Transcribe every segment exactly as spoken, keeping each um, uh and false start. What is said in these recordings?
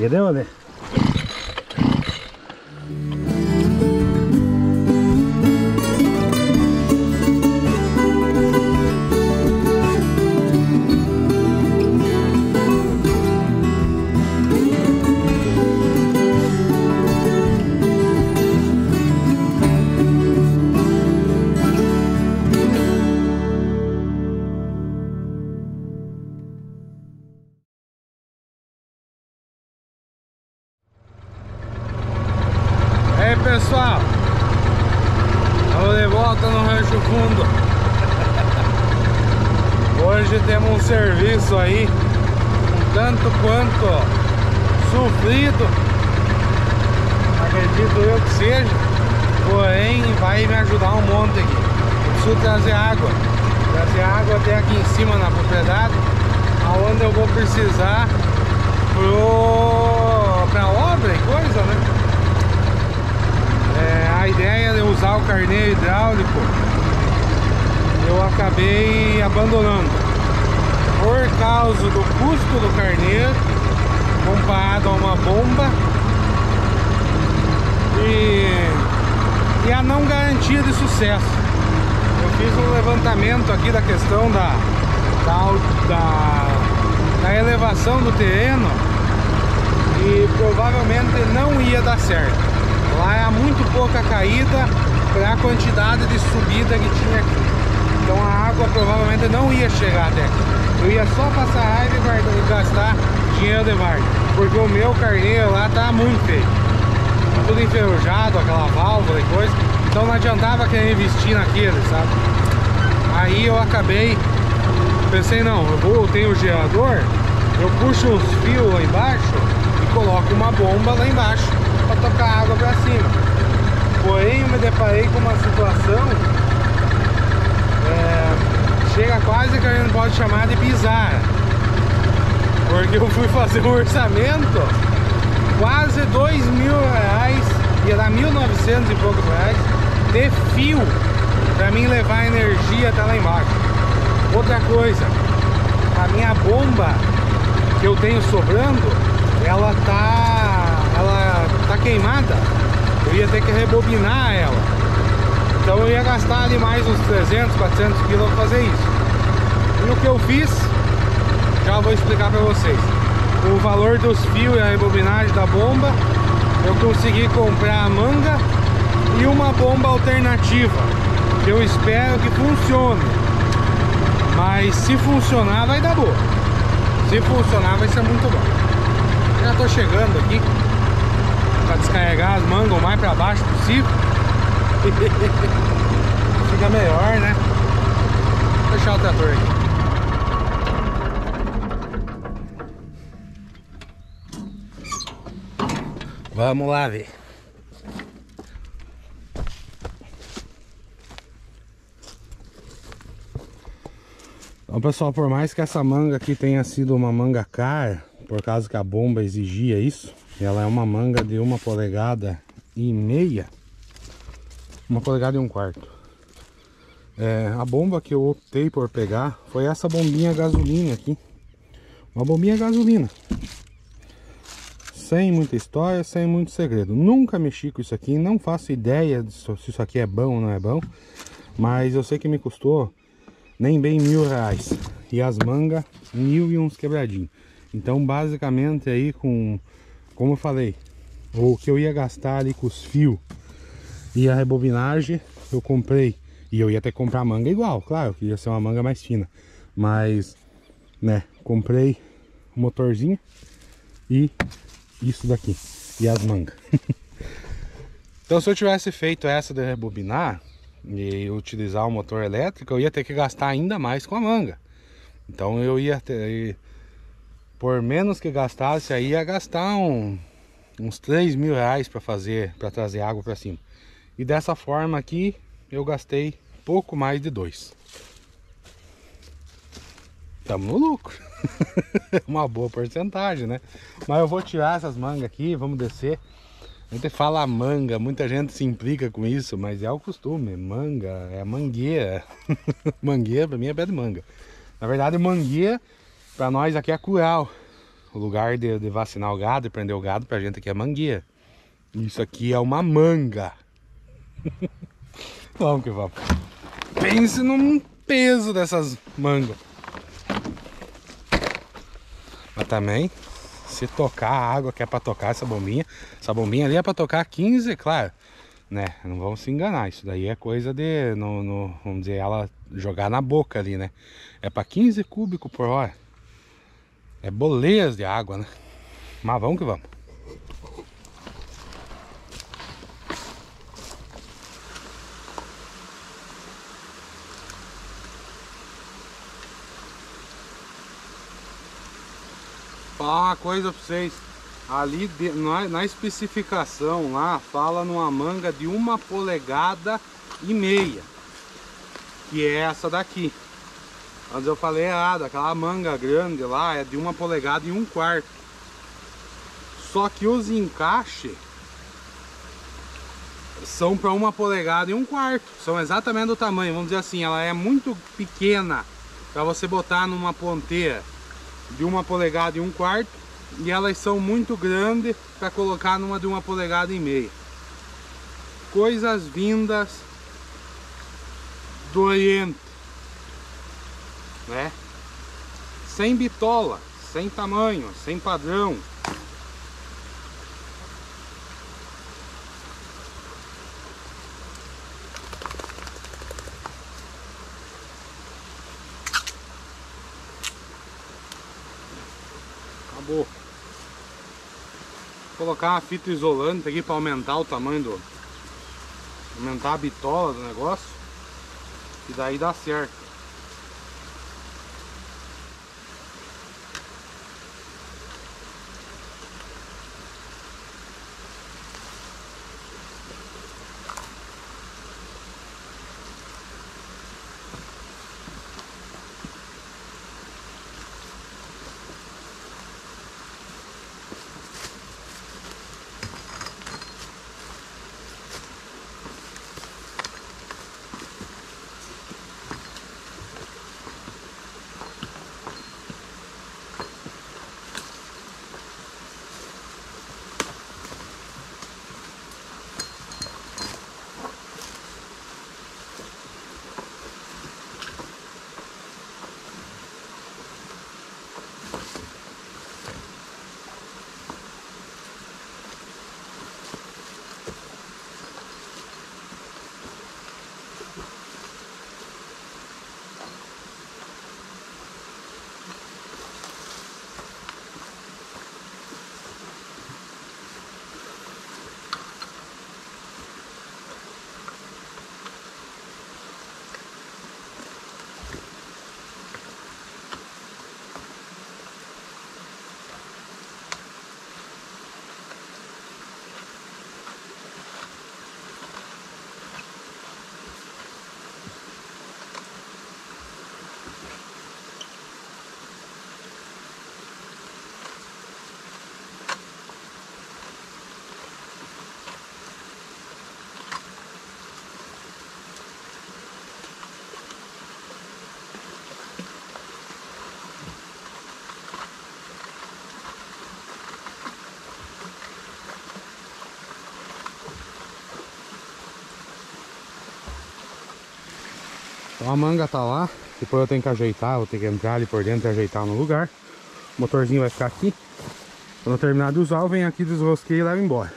entendeu, né? Pessoal, estamos de volta no Rancho Fundo. Hoje temos um serviço aí um tanto quanto sofrido, acredito eu que seja, porém vai me ajudar um monte aqui. Eu preciso trazer água, trazer água até aqui em cima na propriedade, aonde eu vou precisar pro... pra obra e coisa, né? É, a ideia de usar o carneiro hidráulico eu acabei abandonando por causa do custo do carneiro comparado a uma bomba e, e a não garantia de sucesso. Eu fiz um levantamento aqui da questão da, da, da, da elevação do terreno e provavelmente não ia dar certo. Lá é muito pouca caída para a quantidade de subida que tinha aqui. Então a água provavelmente não ia chegar até aqui. Eu ia só passar raiva e gastar dinheiro de vargem. Porque o meu carneiro lá tá muito feio. Tá tudo enferrujado, aquela válvula e coisa. Então não adiantava querer investir naquele, sabe? Aí eu acabei, pensei, não, eu vou, tenho o gerador, eu puxo os fios lá embaixo e coloco uma bomba lá embaixo para tocar água para cima. Porém eu me deparei com uma situação é, chega quase que a gente pode chamar de bizarra, porque eu fui fazer um orçamento quase dois mil reais, ia dar mil e novecentos e poucos reais de fio para mim levar energia até lá embaixo. Outra coisa, a minha bomba que eu tenho sobrando, ela tá ela tá queimada, eu ia ter que rebobinar ela, então eu ia gastar ali mais uns trezentos, quatrocentos quilos para fazer isso. E o que eu fiz, já vou explicar para vocês. O valor dos fios e a rebobinagem da bomba, eu consegui comprar a manga e uma bomba alternativa, que eu espero que funcione, mas se funcionar vai dar boa, se funcionar vai ser muito bom. Já tô chegando aqui para descarregar as mangas o mais para baixo possível. Fica melhor, né? Vou fechar o trator aqui. Vamos lá ver. Então, pessoal, por mais que essa manga aqui tenha sido uma manga cara, por causa que a bomba exigia isso, ela é uma manga de uma polegada e meia, uma polegada e um quarto. É, a bomba que eu optei por pegar foi essa bombinha gasolina aqui, uma bombinha gasolina, sem muita história, sem muito segredo. Nunca mexi com isso aqui, não faço ideia se isso aqui é bom ou não é bom, mas eu sei que me custou nem bem mil reais e as mangas mil e uns quebradinhos. Então basicamente aí, com, como eu falei, o que eu ia gastar ali com os fios e a rebobinagem, eu comprei. E eu ia ter que comprar manga igual, claro, que ia ser uma manga mais fina, mas, né, comprei o motorzinho e isso daqui, e as mangas. Então se eu tivesse feito essa de rebobinar e utilizar o motor elétrico, eu ia ter que gastar ainda mais com a manga. Então eu ia ter, por menos que gastasse, aí ia gastar um, uns três mil reais para fazer, para trazer água para cima. E dessa forma aqui eu gastei pouco mais de dois. Estamos no lucro. Uma boa porcentagem, né? Mas eu vou tirar essas mangas aqui, vamos descer. A gente fala manga, muita gente se implica com isso, mas é o costume. Manga é mangueira. Mangueira pra mim é pé de manga. Na verdade, mangueira pra nós aqui é curau. o lugar de, de vacinar o gado e prender o gado pra gente aqui é mangueira. Isso aqui é uma manga. Vamos que vamos. Pense num peso dessas mangas. Mas também, se tocar a água que é pra tocar essa bombinha, essa bombinha ali é pra tocar quinze, claro, né? Não vamos se enganar, isso daí é coisa de, no, no, vamos dizer, ela jogar na boca ali, né? É pra quinze cúbicos por hora. É boleias de água, né? Mas vamos que vamos. Falar uma coisa pra vocês. Ali de, na, na especificação lá fala numa manga de uma polegada e meia, que é essa daqui. Antes eu falei errado, aquela manga grande lá é de uma polegada e um quarto. Só que os encaixes são para uma polegada e um quarto. São exatamente do tamanho, vamos dizer assim, ela é muito pequena para você botar numa ponteira de uma polegada e um quarto, e elas são muito grandes para colocar numa de uma polegada e meia. Coisas vindas do Oriente, né? Sem bitola, sem tamanho, sem padrão. Acabou. Vou colocar uma fita isolante aqui para aumentar o tamanho do, aumentar a bitola do negócio, e daí dá certo. Então a manga tá lá, depois eu tenho que ajeitar, vou ter que entrar ali por dentro e ajeitar no lugar. O motorzinho vai ficar aqui. Quando eu terminar de usar, eu venho aqui, desrosqueio e levo embora.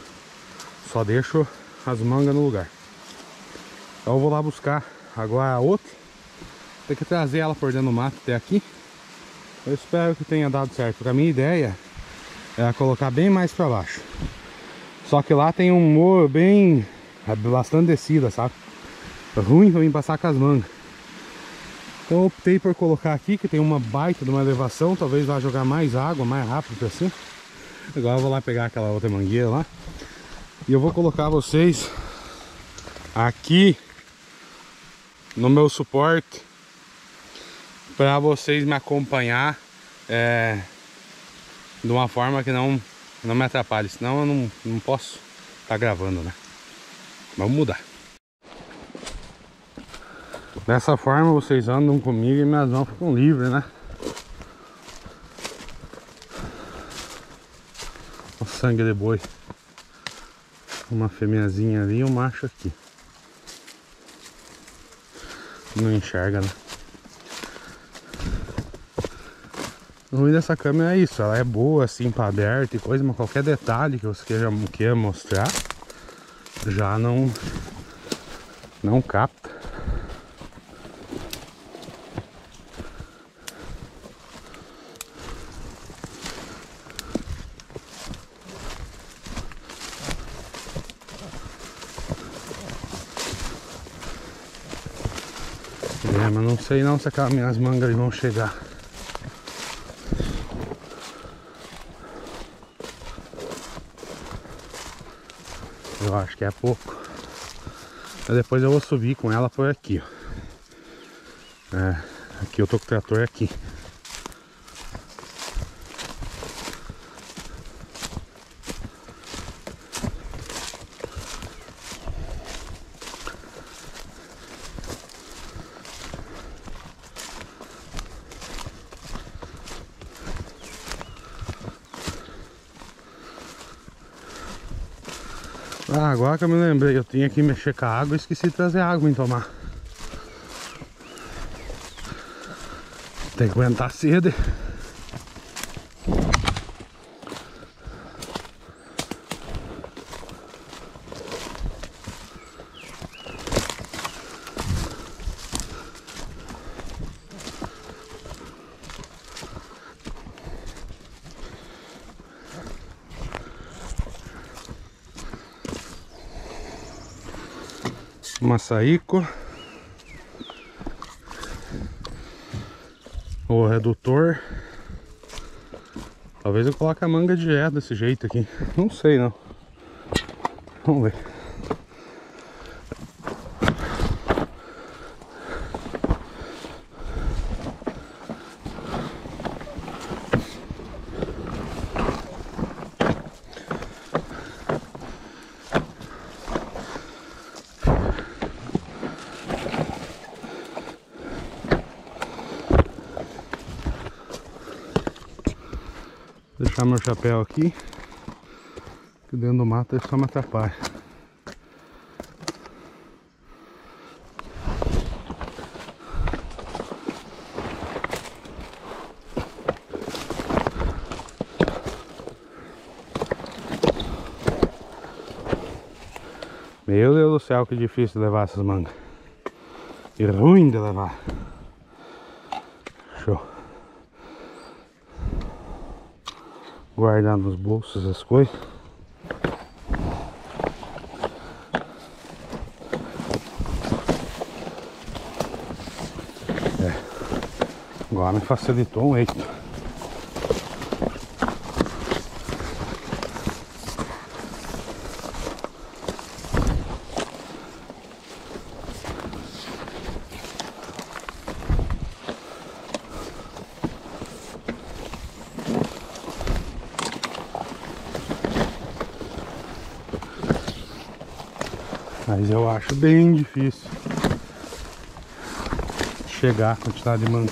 Só deixo as mangas no lugar. Então eu vou lá buscar agora a outra. Tem que trazer ela por dentro do mato até aqui. Eu espero que tenha dado certo, porque a minha ideia é colocar bem mais pra baixo. Só que lá tem um morro bem... é bastante descida, sabe? É ruim pra mim passar com as mangas. Então eu optei por colocar aqui, que tem uma baita de uma elevação. Talvez vá jogar mais água, mais rápido pra cima. Agora eu vou lá pegar aquela outra mangueira lá. E eu vou colocar vocês aqui no meu suporte, para vocês me acompanhar é, de uma forma que não, não me atrapalhe. Senão eu não, não posso estar gravando, né? Vamos mudar. Dessa forma vocês andam comigo e minhas mãos ficam livres, né? sangue de boi. Uma fêmeazinha ali e um macho aqui. Não enxerga, né? O ruim dessa câmera é isso, ela é boa assim para aberto e coisa, mas qualquer detalhe que você queira, queira mostrar já não não capta. É, mas não sei não se aquelas minhas mangas vão chegar. Eu acho que é pouco. Mas depois eu vou subir com ela por aqui, ó. É, aqui eu tô com o trator aqui. Ah, agora que eu me lembrei, eu tinha que mexer com a água e esqueci de trazer água em tomar. Tem que aguentar a sede. Maçarico, o redutor. Talvez eu coloque a manga direto desse jeito aqui, não sei não. Vamos ver. Deixar meu chapéu aqui, que dentro do mato ele só me atrapalha. Meu Deus do céu, que difícil de levar essas mangas. E ruim de levar. Show. Guardar nos bolsos as coisas. É. Agora me facilitou um eito. Mas eu acho bem difícil chegar a quantidade de manga.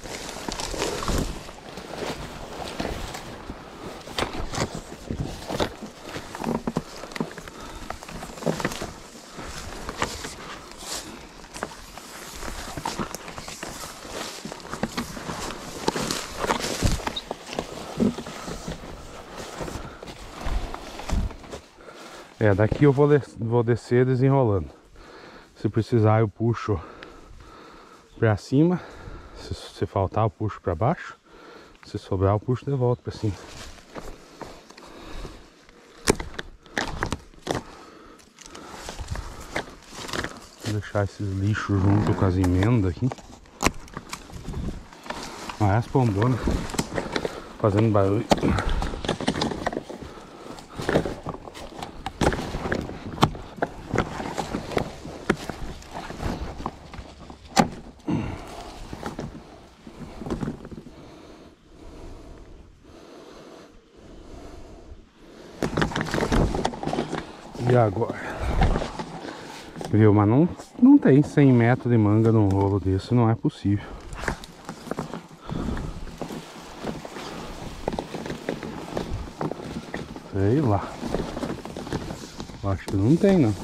É, daqui eu vou, des vou descer desenrolando. Se precisar eu puxo pra cima. Se, se faltar eu puxo pra baixo. Se sobrar eu puxo de volta pra cima. Vou deixar esses lixos junto com as emendas aqui. Olha as pombonas fazendo barulho. E agora? Viu? Mas não, não tem cem metros de manga num rolo desse, não é possível. Sei lá. Acho que não tem, não.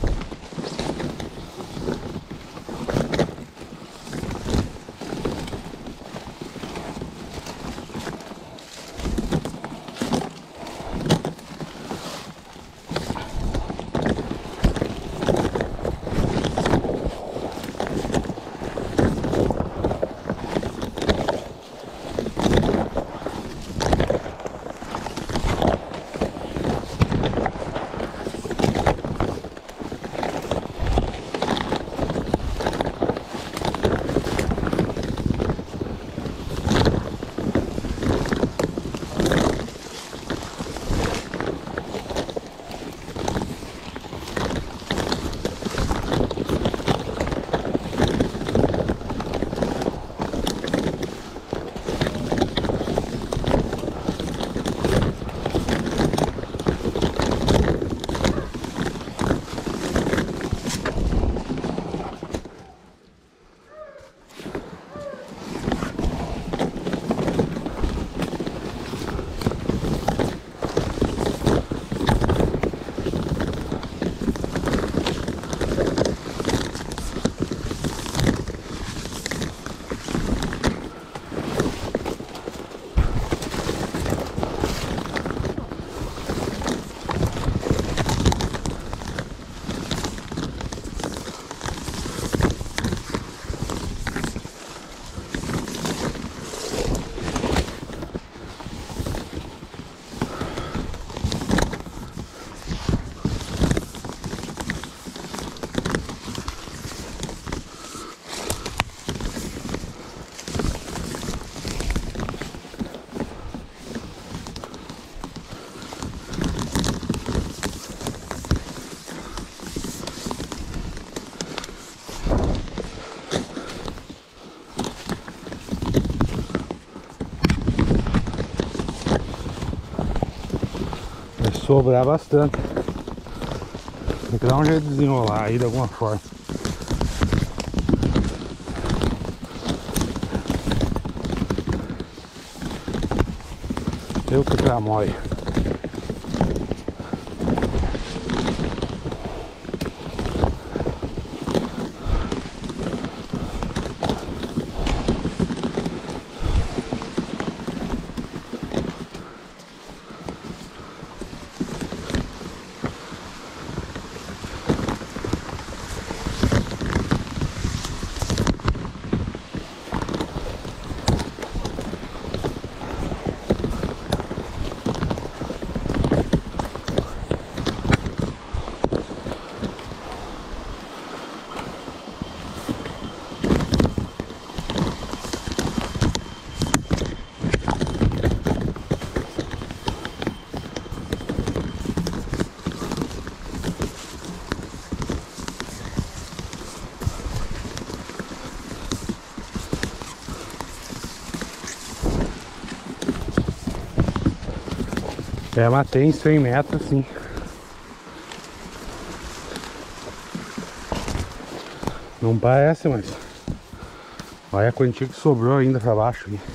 Sobrar bastante. Tem que dar um jeito de desenrolar aí de alguma forma. Eu que tramói. É, matei em cem metros, sim. Não parece, mas olha a quantia que sobrou ainda pra baixo aqui.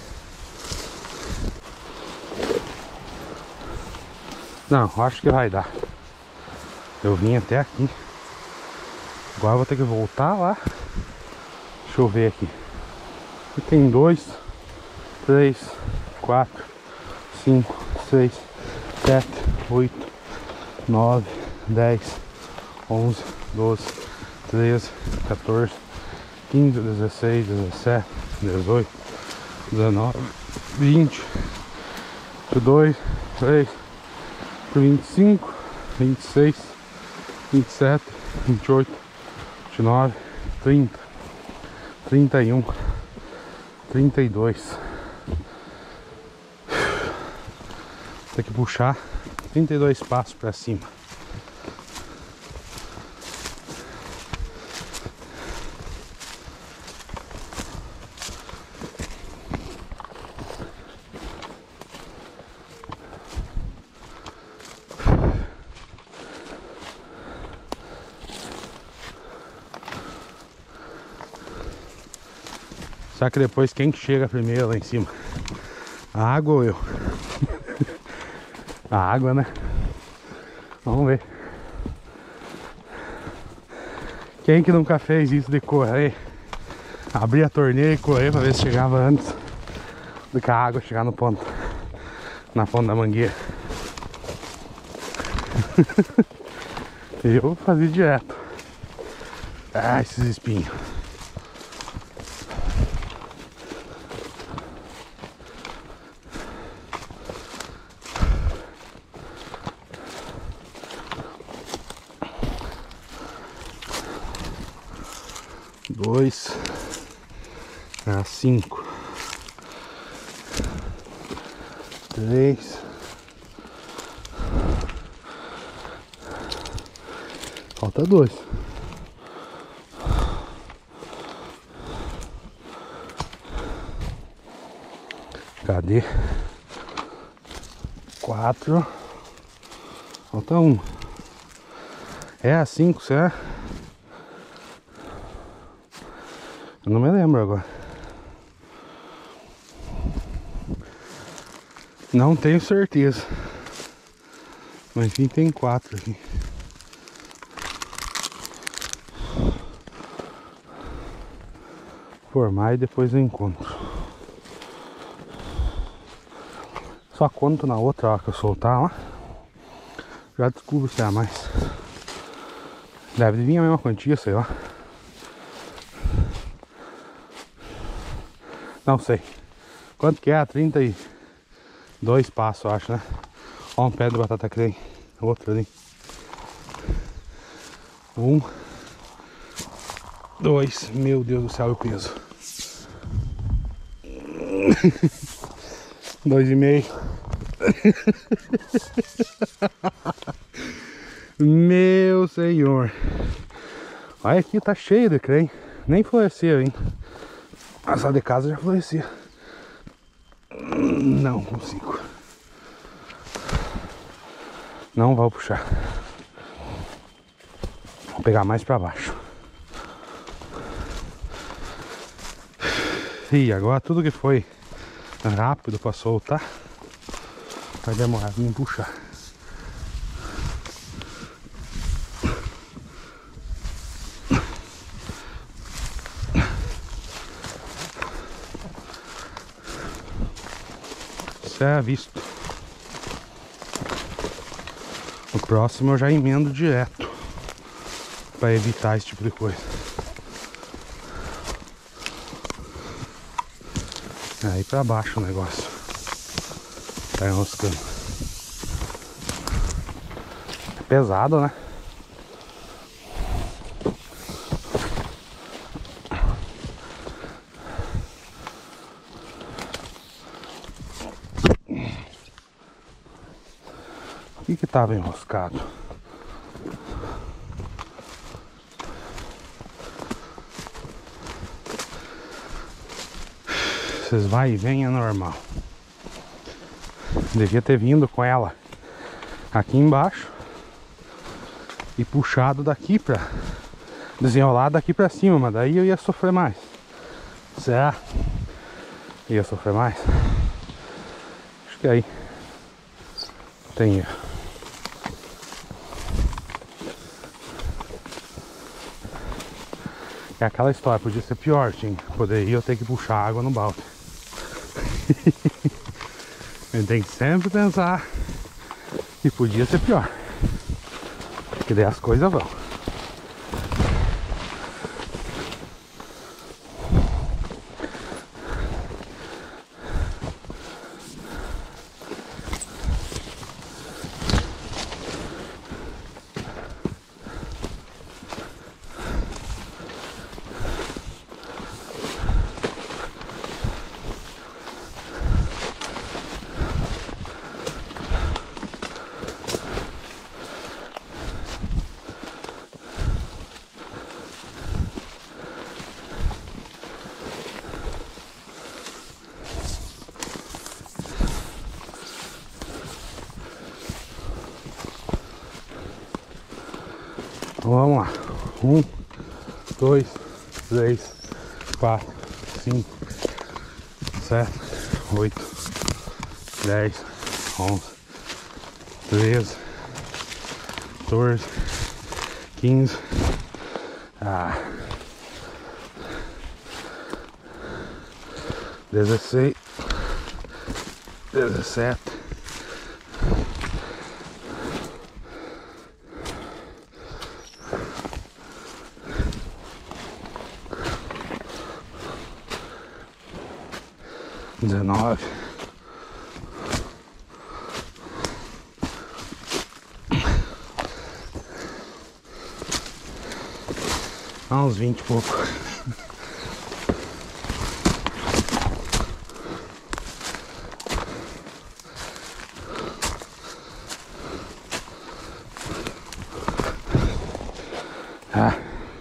Não, acho que vai dar. Eu vim até aqui. Agora eu vou ter que voltar lá. Deixa eu ver aqui. Aqui tem dois, três, quatro, cinco, seis, sete, oito, nove, dez, onze, doze, treze, quatorze, quinze, dezesseis, dezessete, dezoito, dezenove, vinte, vinte e dois, vinte e três, vinte e cinco, vinte e seis, vinte e sete, vinte e oito, vinte e nove, trinta, trinta e um, trinta e dois. Tem que puxar trinta e dois passos para cima. Só que depois quem chega primeiro lá em cima? A água ou eu? A água, né? Vamos ver. Quem que nunca fez isso de correr? Abrir a torneira e correr pra ver se chegava antes do que a água chegar no ponto, na ponta da mangueira. Eu fazia direto. Ah, esses espinhos. Dois a cinco, três, falta dois. Cadê? Quatro, falta um. É a cinco, será? Eu não me lembro agora. Não tenho certeza. Mas enfim, tem quatro aqui. Formar e depois eu encontro. Só conto na outra hora que eu soltar lá. Já descubro se é mais. Deve vir a mesma quantia, sei lá. Não sei. Quanto que é? trinta e dois passos, eu acho, né? Ó, um pé de batata creme. Outro ali. Um. Dois. Meu Deus do céu, o peso. Dois e meio. Meu senhor. Olha aqui, tá cheio de creme. Nem floresceu, hein? A sala de casa já florescia. Não consigo. Não vou puxar. Vou pegar mais pra baixo. E agora tudo que foi rápido pra soltar vai demorar pra me puxar. É visto. O próximo eu já emendo direto para evitar esse tipo de coisa. Aí para baixo o negócio tá enroscando. É pesado, né? O que tava enroscado? Vocês vai e vem é normal. Devia ter vindo com ela aqui embaixo e puxado daqui pra desenrolar daqui pra cima, mas daí eu ia sofrer mais. Será? Ia sofrer mais? Acho que aí tem erro. É aquela história, podia ser pior, tinha. Poderia eu ter que puxar água no balde. A gente tem que sempre pensar que podia ser pior. Que daí as coisas vão. Então vamos lá. Um, dois, três, quatro, cinco, sete, oito, dez, onze, treze, quatorze, quinze. Ah. dezesseis, dezessete, dezenove, há uns vinte e pouco. Ah.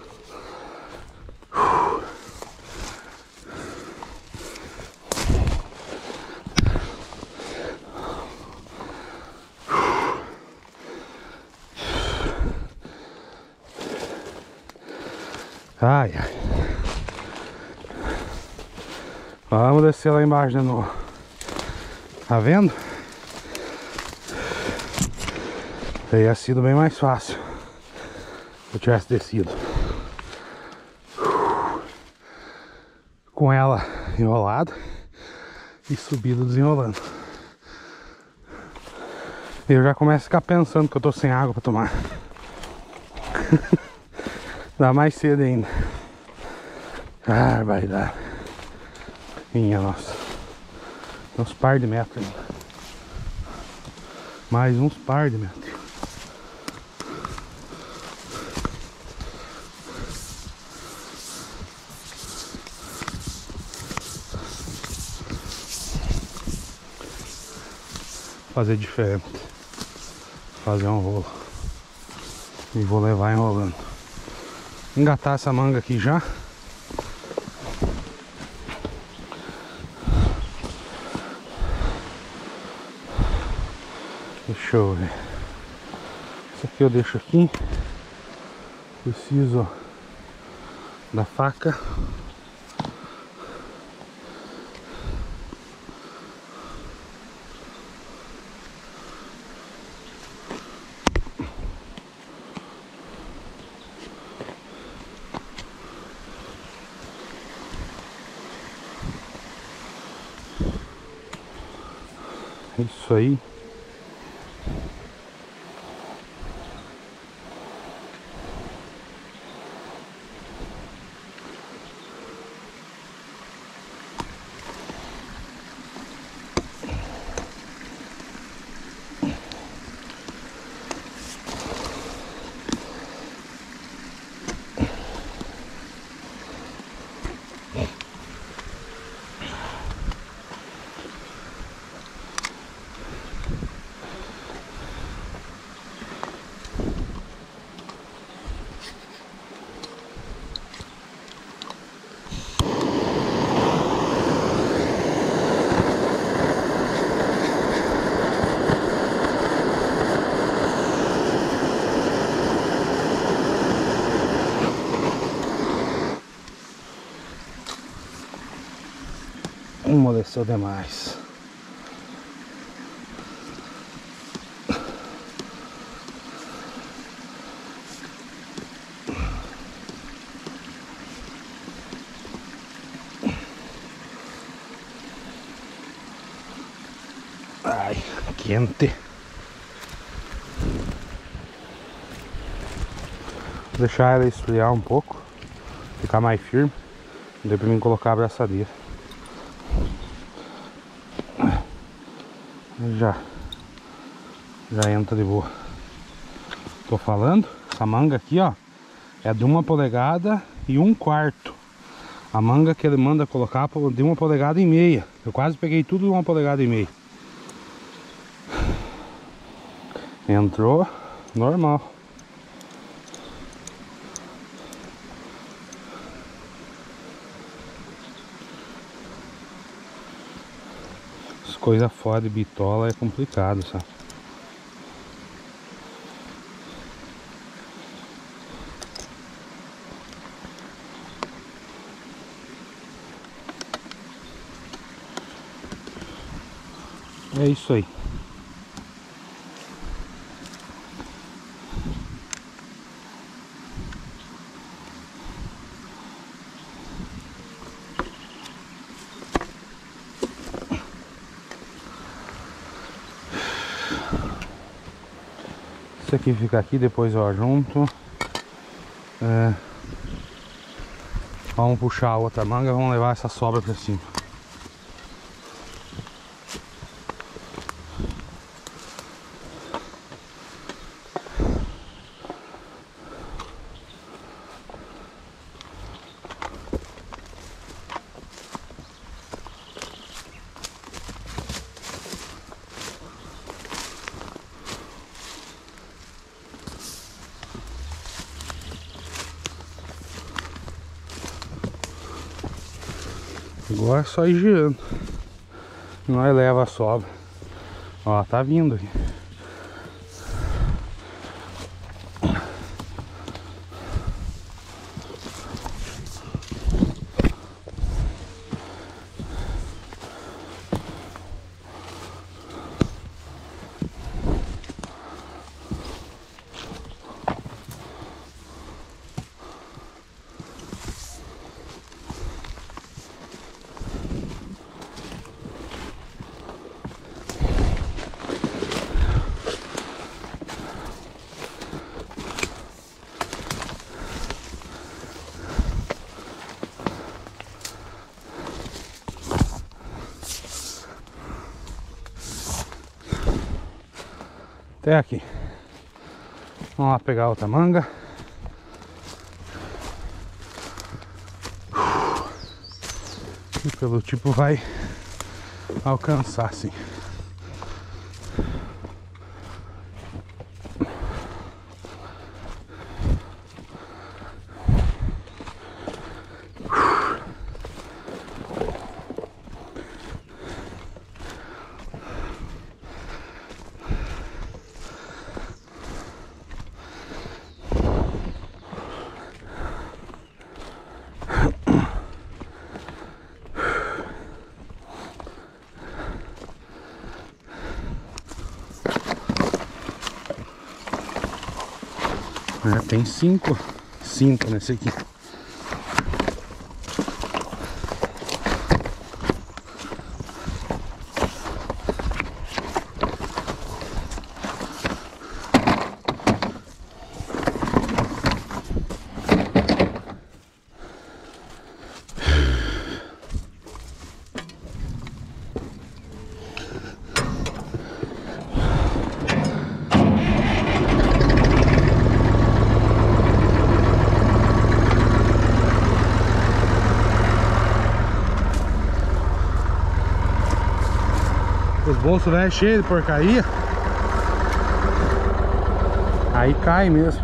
Ai, ai. Vamos descer lá embaixo de novo. Tá vendo? Teria sido bem mais fácil se eu tivesse descido com ela enrolada e subido desenrolando. Eu já começo a ficar pensando que eu tô sem água pra tomar. Dá mais cedo ainda. Ah, vai dar. Minha nossa. Tem uns par de metros ainda. Mais uns par de metros. Fazer diferente. Fazer um rolo. E vou levar enrolando. Engatar essa manga aqui já. Deixa eu ver. Isso aqui eu deixo aqui. Preciso da faca. Isso aí. Amoleceu demais. Ai, quente. Vou deixar ela esfriar um pouco, ficar mais firme, daí pra mim colocar a abraçadeira. Já já entra de boa. Tô falando, essa manga aqui, ó, é de uma polegada e um quarto. A manga que ele manda colocar de uma polegada e meia. Eu quase peguei tudo de uma polegada e meia. Entrou normal. Coisa fora de bitola é complicado, sabe? É isso aí. Esse aqui fica aqui, depois eu ajunto. É... Vamos puxar a outra manga, vamos levar essa sobra pra cima. Agora é só ir girando. Nós leva a sobra. Ó, tá vindo aqui. Até aqui. Vamos lá pegar outra manga. E pelo tipo vai alcançar sim. É, tem cinco, cinco nesse aqui. Os bolsos velho cheios de porcaria. Aí cai mesmo.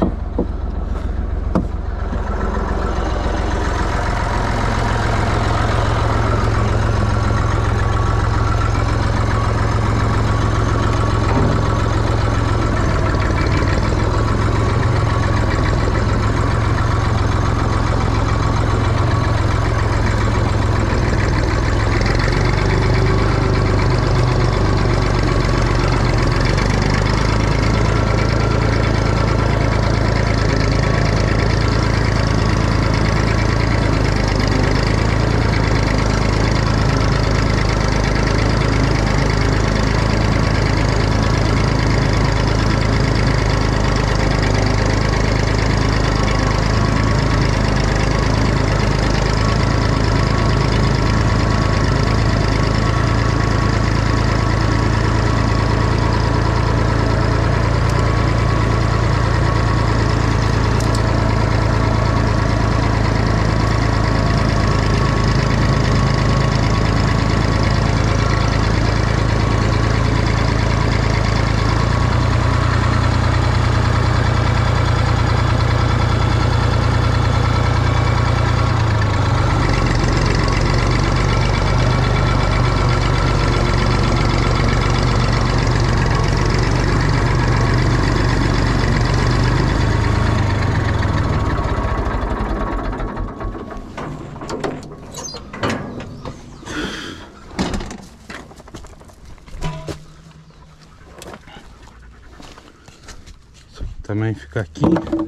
Também fica aqui.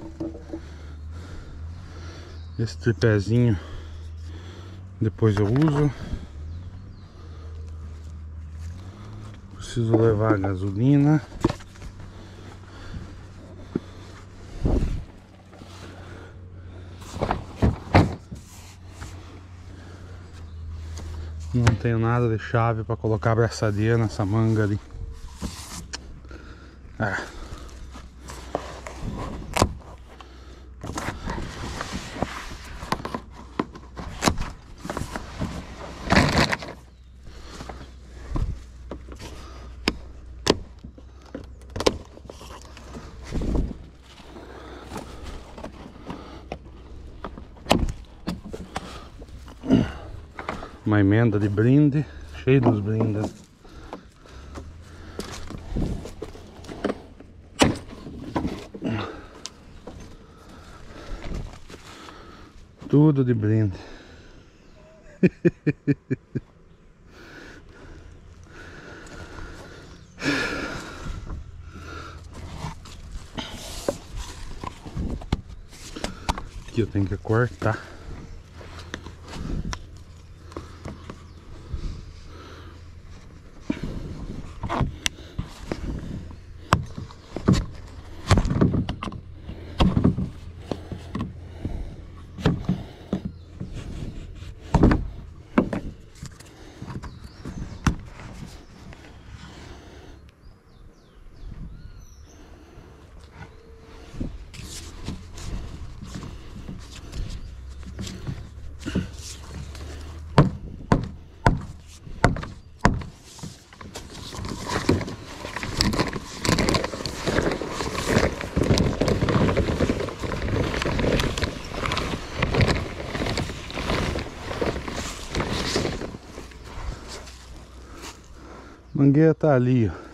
Esse tripézinho depois eu uso. Preciso levar a gasolina. Não tenho nada de chave para colocar a abraçadeira nessa manga ali. Ah. Uma emenda de brinde, cheio dos brindes. Tudo de brinde. Aqui eu tenho que cortar. Mangueira tá ali, ó.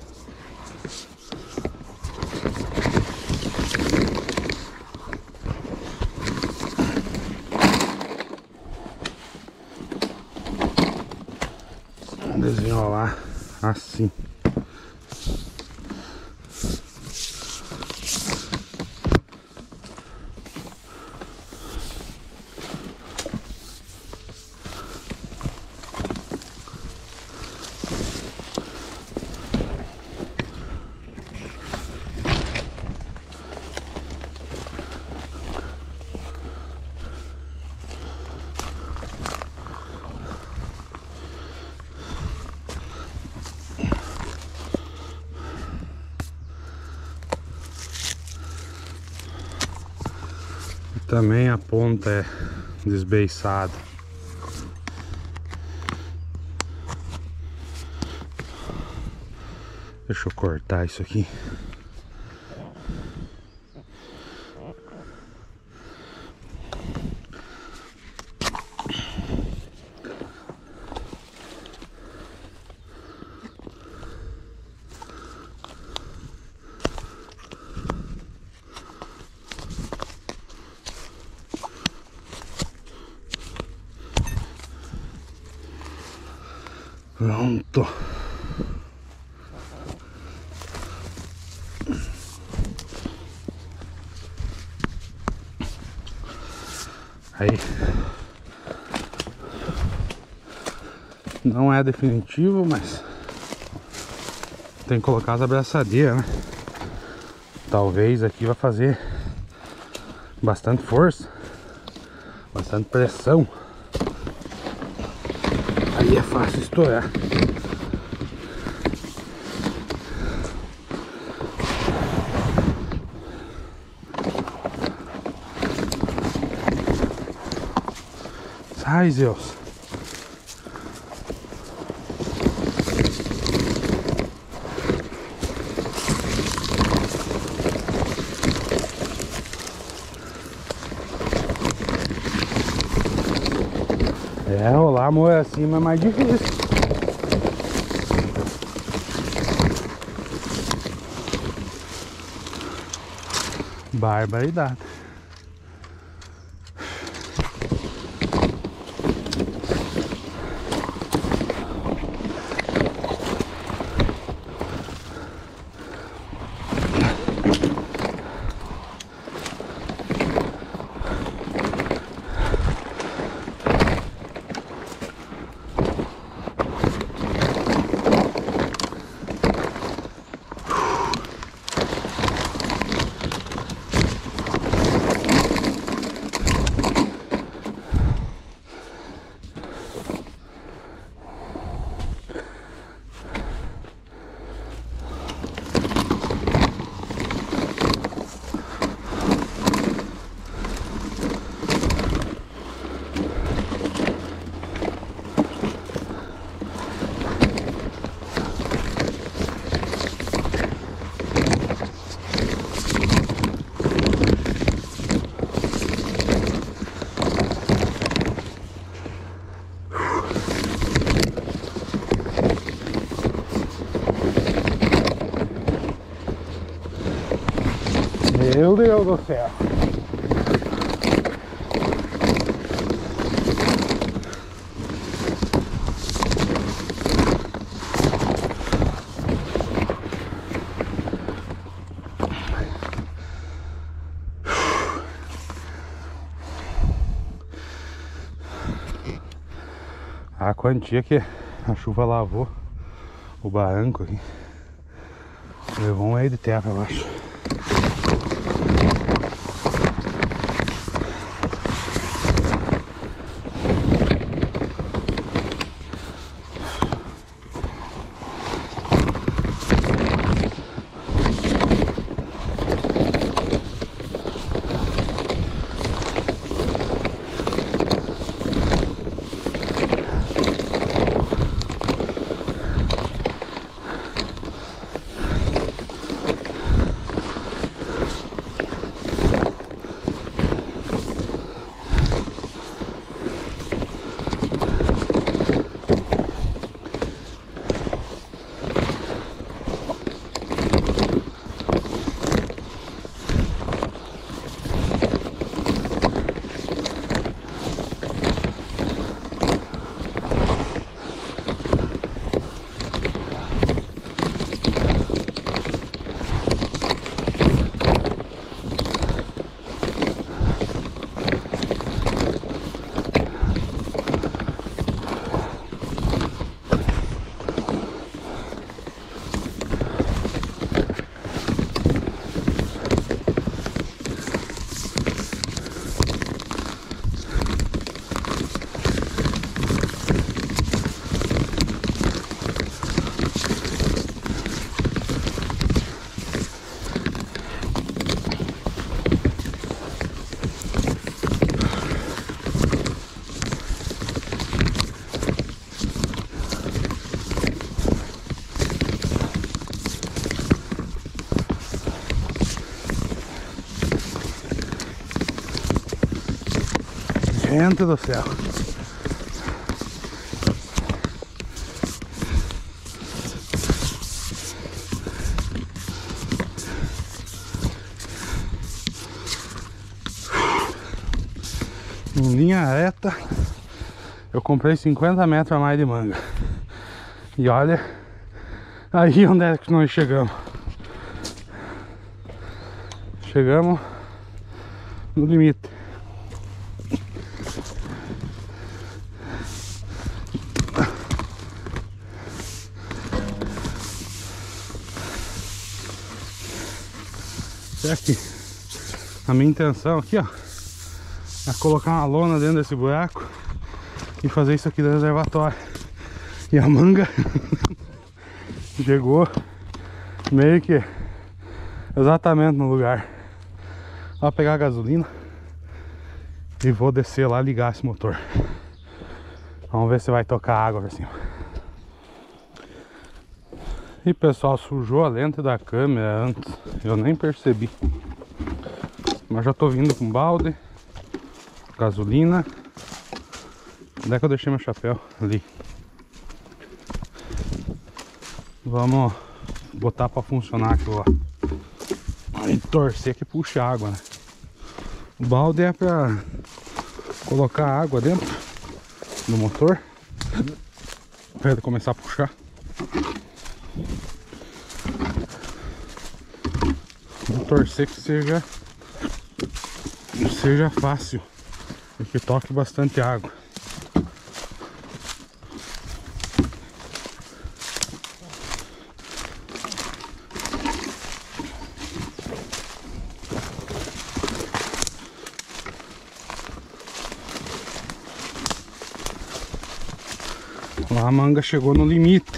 Vamos desenrolar assim. Também a ponta é desbeiçada. Deixa eu cortar isso aqui. Pronto. Aí. Não é definitivo, mas tem que colocar as abraçadeiras, né? Talvez aqui vai fazer bastante força, bastante pressão. Aí é fácil estourar. Sai, Zeus. É, rolar amor acima é mais difícil. Barbaridade. Meu Deus do céu. A quantia que a chuva lavou o barranco aqui. Levou um meio de terra, eu acho. Gente do céu. Em linha reta eu comprei cinquenta metros a mais de manga. E olha aí onde é que nós chegamos. Chegamos no limite. Aqui, a minha intenção aqui, ó, é colocar uma lona dentro desse buraco e fazer isso aqui do reservatório. E a manga chegou meio que exatamente no lugar. Vou pegar a gasolina e vou descer lá e ligar esse motor. Vamos ver se vai tocar água pra cima. E pessoal, sujou a lente da câmera antes, eu nem percebi. Mas já tô vindo com balde, gasolina. Onde é que eu deixei meu chapéu? Ali. Vamos botar pra funcionar aquilo lá. Aí torcer que puxa água, né? O balde é pra colocar água dentro do motor pra ele começar a puxar. Vou torcer que seja seja fácil e que toque bastante água. Lá a manga chegou no limite.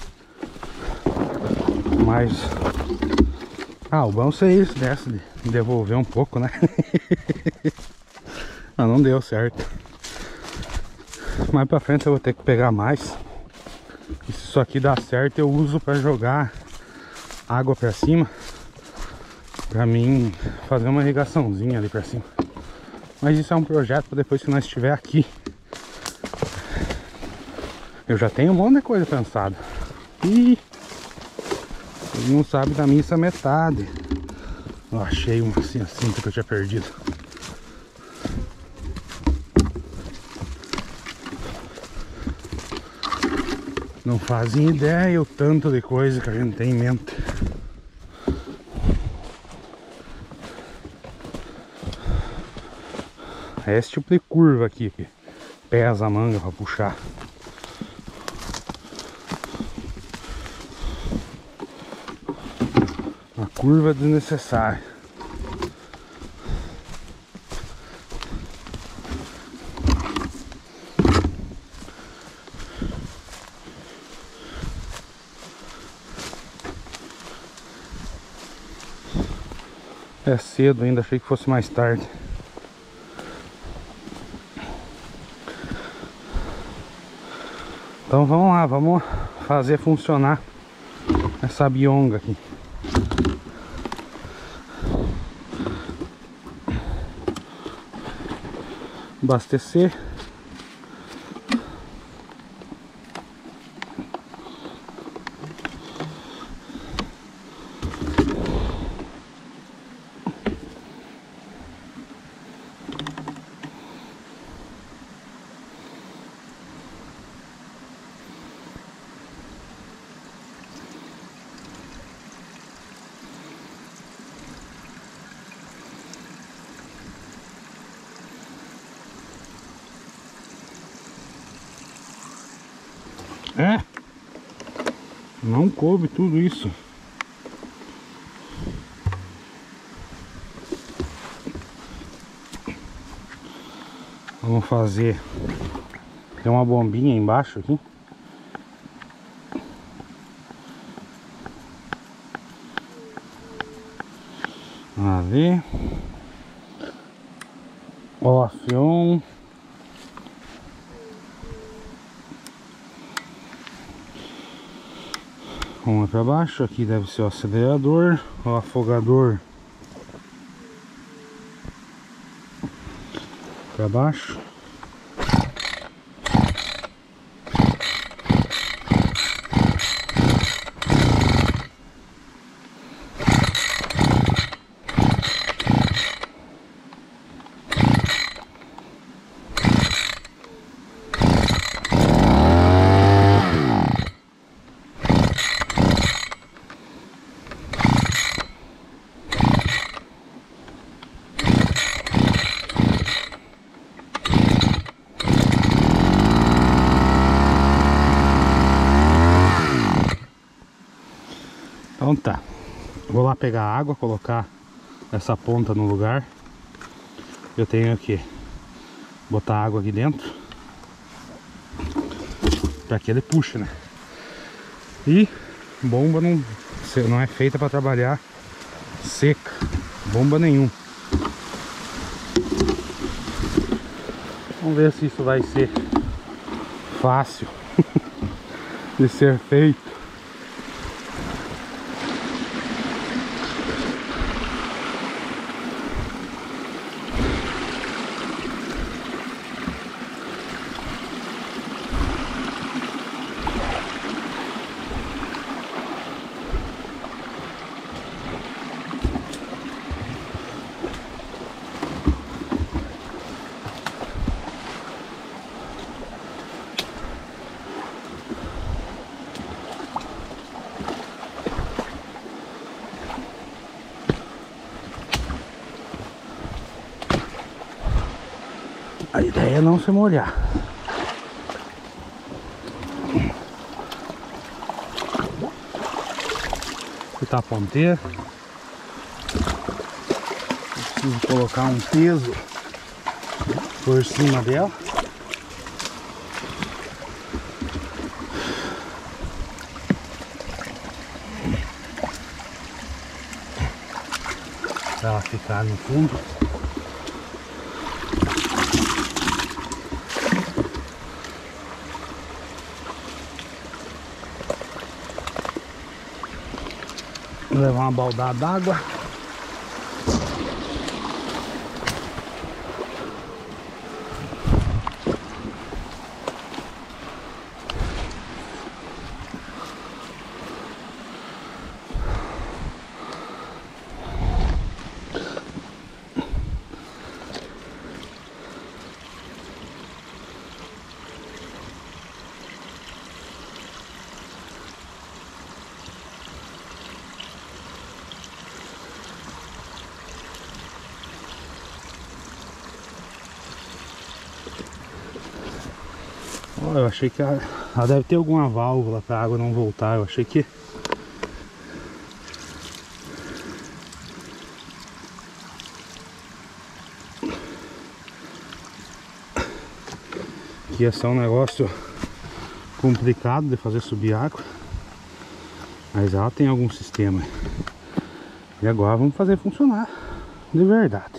Mas ah, o bom seria isso, dessa de devolver um pouco, né? Mas não deu certo. Mais pra frente eu vou ter que pegar mais. E se isso aqui dá certo, eu uso pra jogar água pra cima, pra mim fazer uma irrigaçãozinha ali pra cima. Mas isso é um projeto pra depois que nós estiver aqui. Eu já tenho um monte de coisa pensada. E ele não sabe da missa metade. Eu achei uma assim, a cinta que eu tinha perdido. Não fazem ideia o tanto de coisa que a gente tem em mente. É esse tipo de curva aqui que pesa a manga para puxar. Uma curva desnecessária. É cedo ainda, achei que fosse mais tarde. Então vamos lá, vamos fazer funcionar essa bionga aqui. Abastecer. É, não coube tudo isso. Vamos fazer. Tem uma bombinha embaixo aqui. Ali. Olafion. Uma para baixo, aqui deve ser o acelerador, o afogador para baixo. Então tá, vou lá pegar água, colocar essa ponta no lugar. Eu tenho que botar água aqui dentro para que ele puxe, né? E bomba não, não é feita para trabalhar seca, bomba nenhuma. Vamos ver se isso vai ser fácil de ser feito. A ideia é não se molhar. Cortar a ponteira. Preciso colocar um peso por cima dela. Para ela ficar no fundo. Vou levar uma baldada d'água. Oh, eu achei que ela, ela deve ter alguma válvula para a água não voltar. Eu achei que que ia ser um negócio complicado de fazer subir água, mas ela tem algum sistema. E agora vamos fazer funcionar de verdade.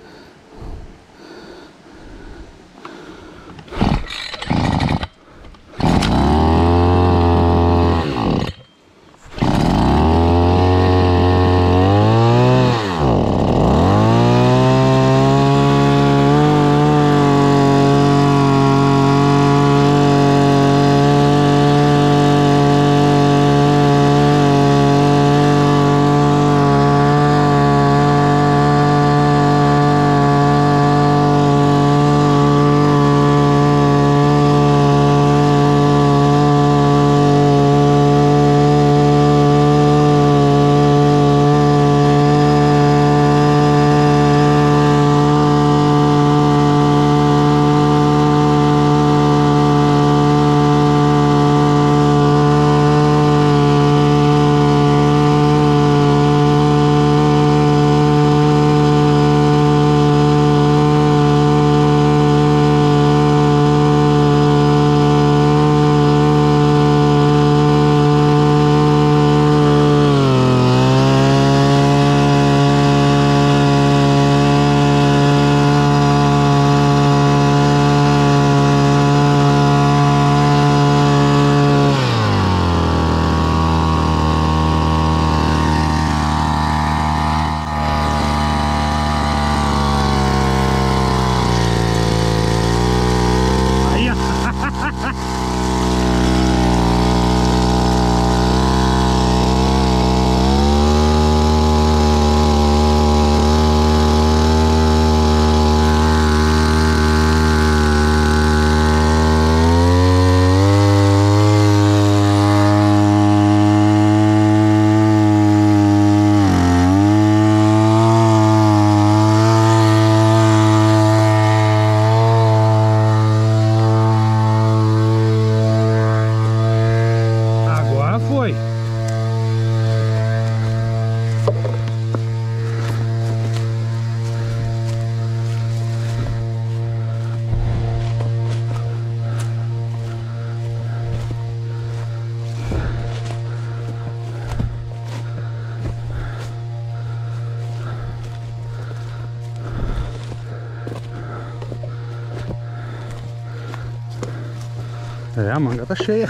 É, a manga tá cheia.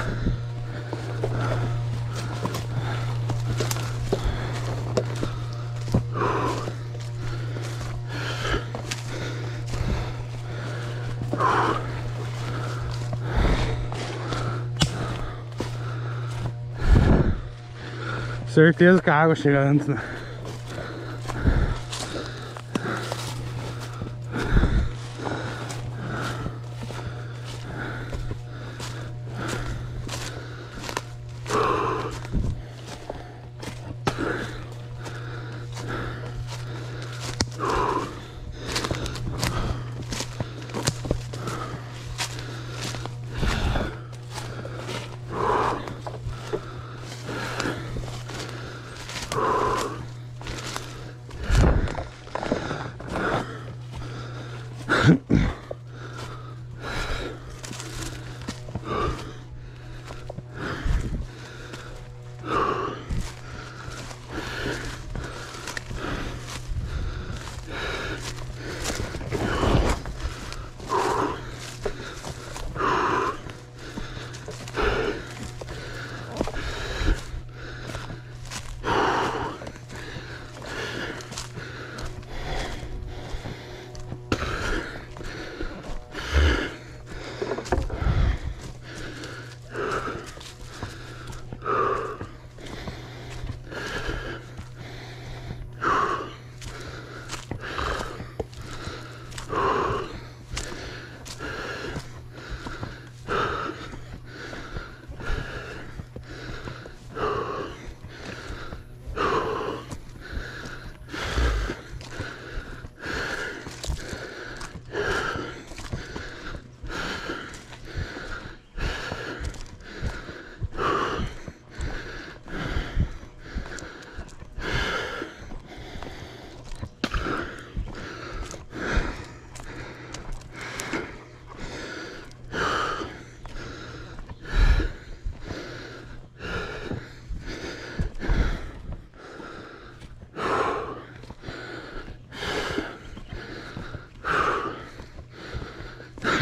Certeza que a água chega antes, né?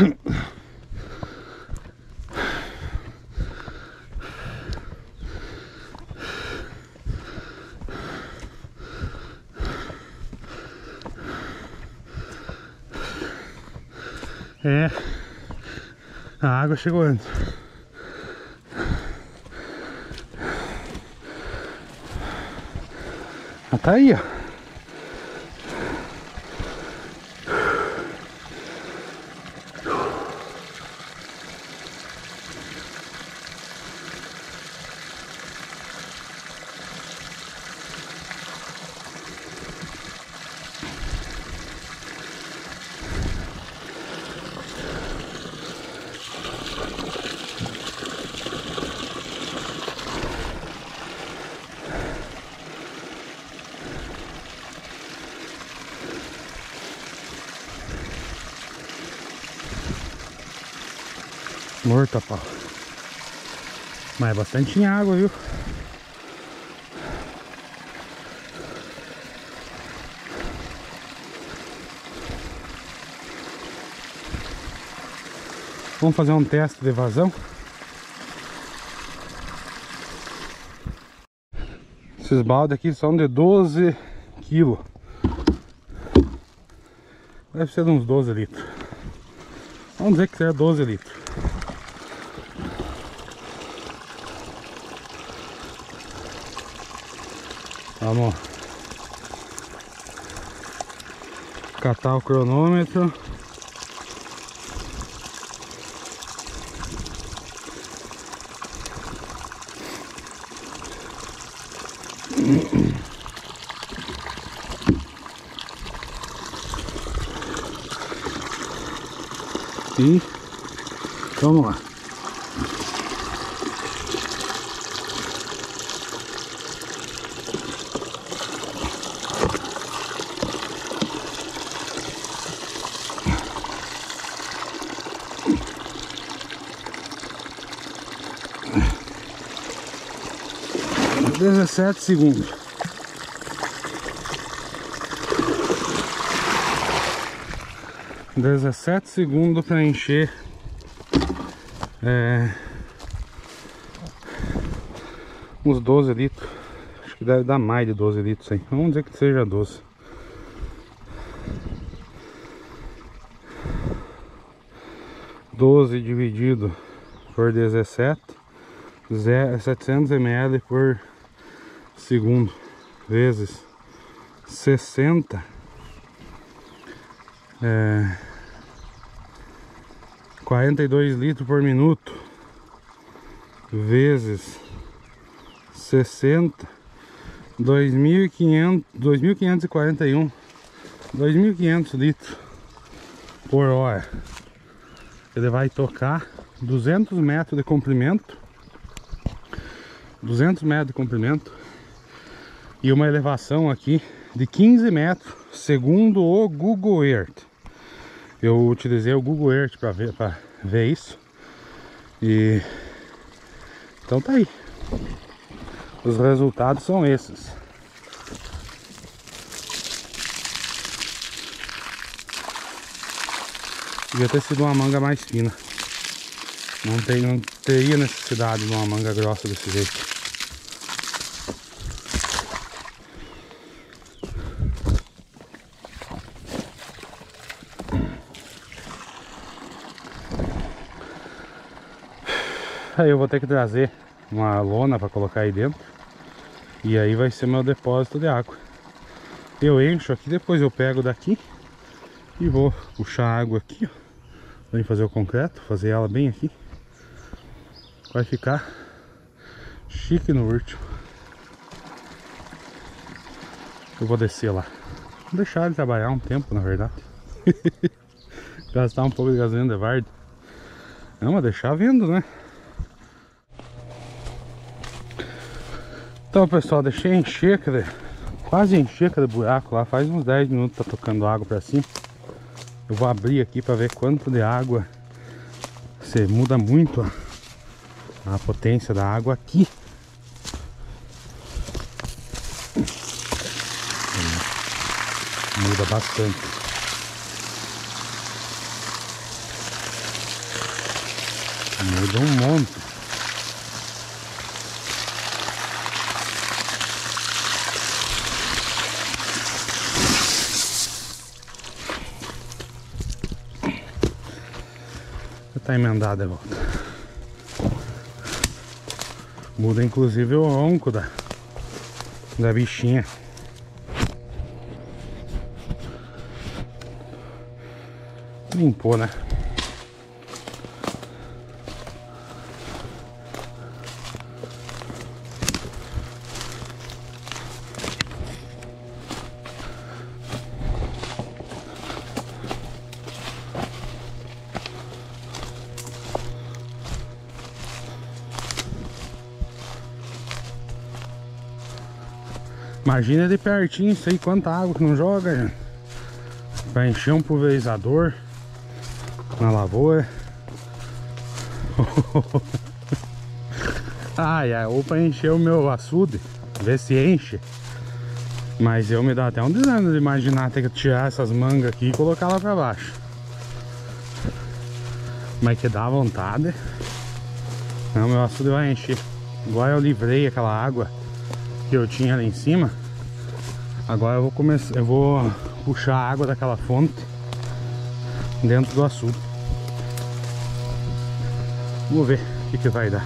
É, a água chegou antes. Ah, tá aí, ó. Morto a pau. Mas é bastante água, viu? Vamos fazer um teste de vazão. Esses baldes aqui são de doze quilos. Deve ser de uns doze litros. Vamos dizer que é doze litros. Vamos catar o cronômetro. E vamos lá. dezessete segundos. dezessete segundos para encher é, uns doze litros. Acho que deve dar mais de doze litros aí. Vamos dizer que seja doze. doze dividido por dezessete, setecentos mililitros por segundo, vezes sessenta, é, quarenta e dois litros por minuto, vezes sessenta, dois mil e quinhentos e quarenta e um, dois mil e quinhentos litros por hora. Ele vai tocar duzentos metros de comprimento, duzentos metros de comprimento e uma elevação aqui de quinze metros, segundo o Google Earth. Eu utilizei o Google Earth para ver, para ver isso. E então tá aí. Os resultados são esses. Devia ter sido uma manga mais fina. Não, tem, não teria necessidade de uma manga grossa desse jeito. Aí eu vou ter que trazer uma lona para colocar aí dentro. E aí vai ser meu depósito de água. Eu encho aqui, depois eu pego daqui e vou puxar a água aqui, ó. Vem fazer o concreto, fazer ela bem aqui. Vai ficar chique no último. Eu vou descer lá. Vou deixar ele trabalhar um tempo, na verdade. Gastar um pouco de gasolina de varda. Não, mas deixar vendo, né? Então, pessoal, deixei encher, cadê? Quase encher aquele buraco lá. Faz uns dez minutos tá tocando água pra cima. Eu vou abrir aqui para ver quanto de água. Você muda muito a, a potência da água aqui. Muda bastante. Muda um monte. Tá emendado de volta. Muda inclusive o ronco da, da bichinha. Limpou, né? Imagina de pertinho isso aí, quanta água que não joga, gente. Pra encher um pulverizador na lavoura. Ai, ai, ou pra encher o meu açude, ver se enche. Mas eu me dá até um desânimo de imaginar ter que tirar essas mangas aqui e colocar lá pra baixo. Mas que dá vontade. Não, meu açude vai encher. Agora eu livrei aquela água que eu tinha ali em cima. Agora eu vou começar, eu vou puxar a água daquela fonte dentro do açude. Vamos ver o que que vai dar.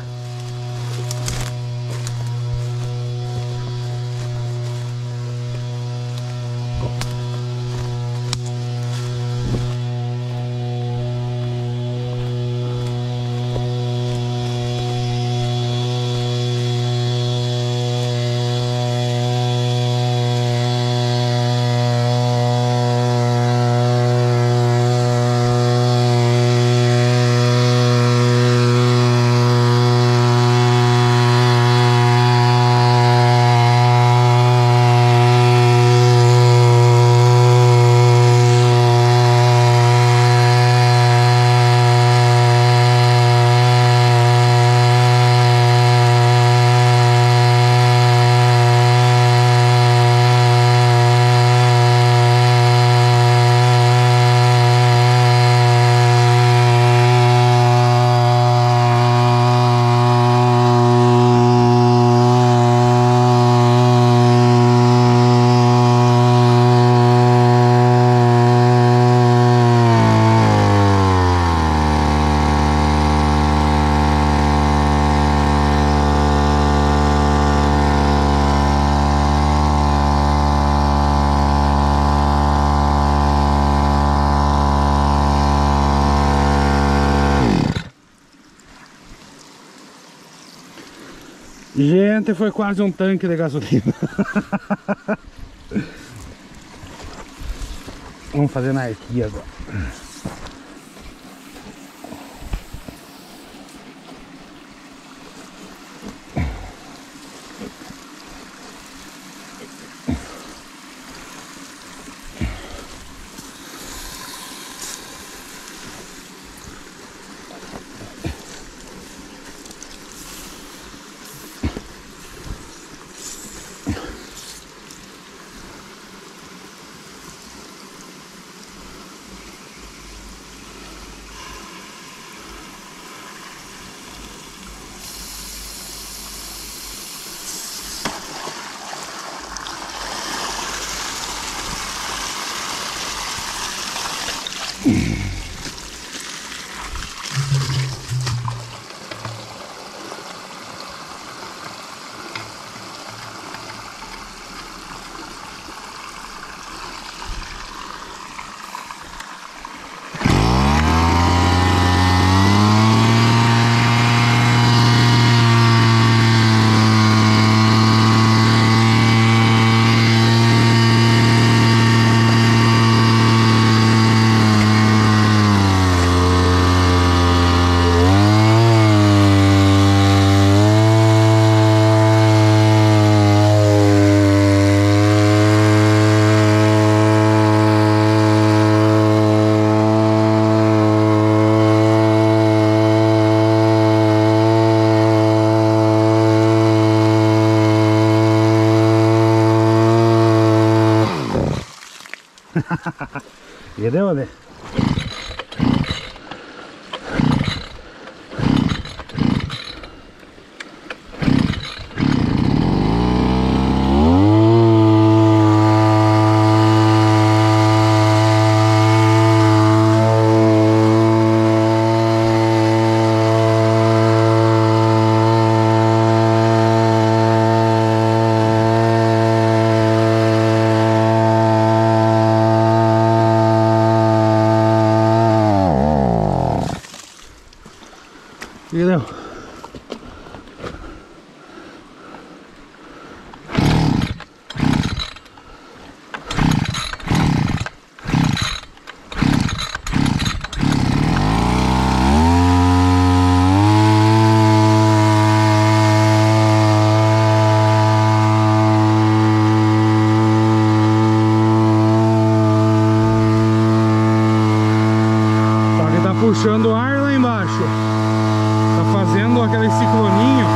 Gente, foi quase um tanque de gasolina. Vamos fazer na arquia agora. E deu, né? Entendeu? Puxando o ar lá embaixo, tá fazendo aquele cicloninho.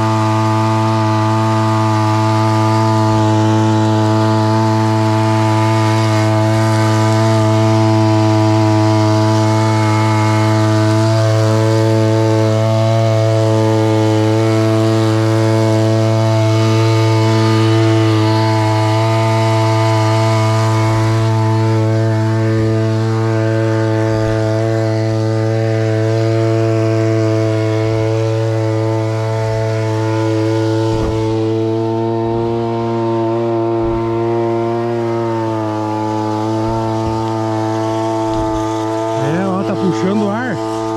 Puxando o ar.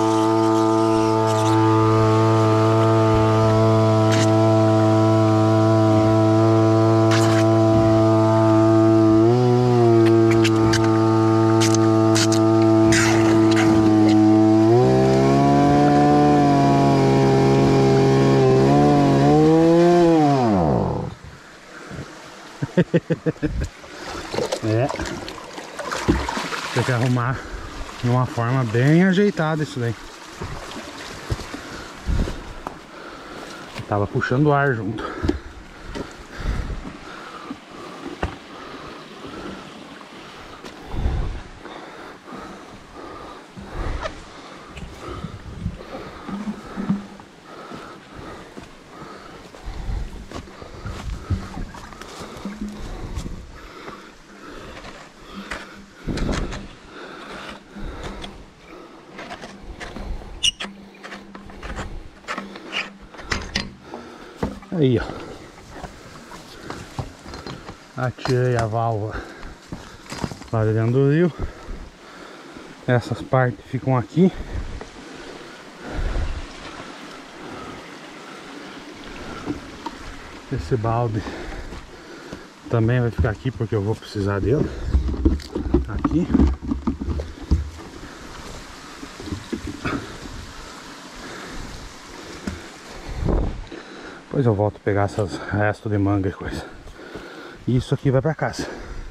É. Tem que arrumar de uma forma bem ajeitada isso daí. Tava puxando o ar junto. Aí, ó. Atirei a válvula lá dentro do rio. Essas partes ficam aqui. Esse balde também vai ficar aqui porque eu vou precisar dele. Aqui. Depois eu volto a pegar essas restos de manga e coisa. E isso aqui vai pra casa.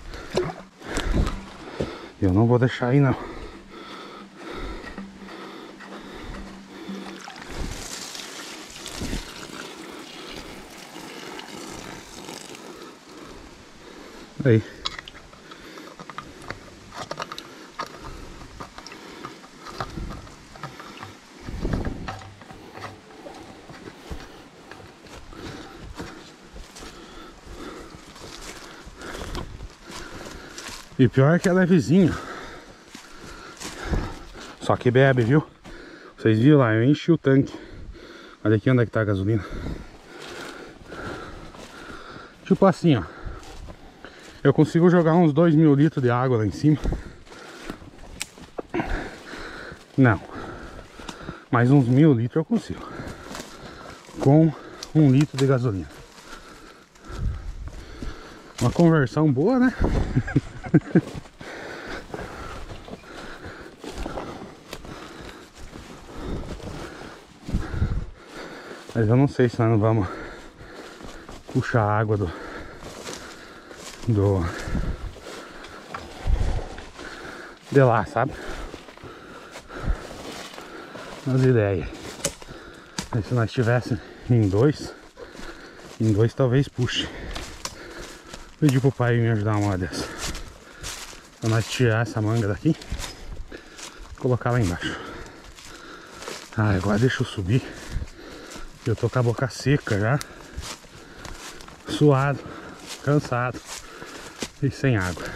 Eu não vou deixar aí não. Aí. E pior é que ela é vizinha. Só que bebe, viu? Vocês viram lá, eu enchi o tanque. Olha aqui onde é que tá a gasolina. Tipo assim, ó. Eu consigo jogar uns dois mil litros de água lá em cima. Não. Mais uns mil litros eu consigo. Com um litro de gasolina. Uma conversão boa, né? Mas eu não sei se nós não vamos puxar a água do do de lá, sabe? As ideias. Mas se nós estivéssemos em dois, em dois talvez puxe. Pedi pro pai me ajudar uma dessa. Pra nós tirar essa manga daqui e colocar lá embaixo. Ah, agora deixa eu subir. Eu tô com a boca seca já. Suado, cansado e sem água.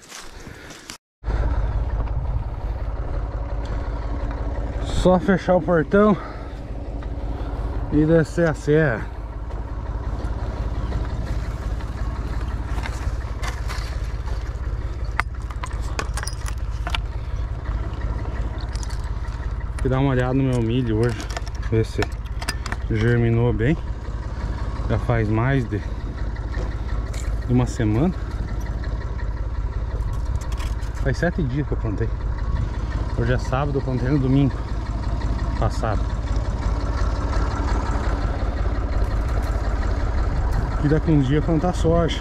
Só fechar o portão e descer a serra. Vou dar uma olhada no meu milho hoje. Ver se germinou bem. Já faz mais de, de uma semana. Faz sete dias que eu plantei. Hoje é sábado, eu plantei no domingo passado. E daqui uns dias plantar soja.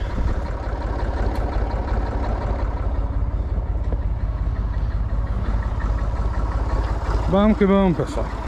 Vamos que vamos, pessoal.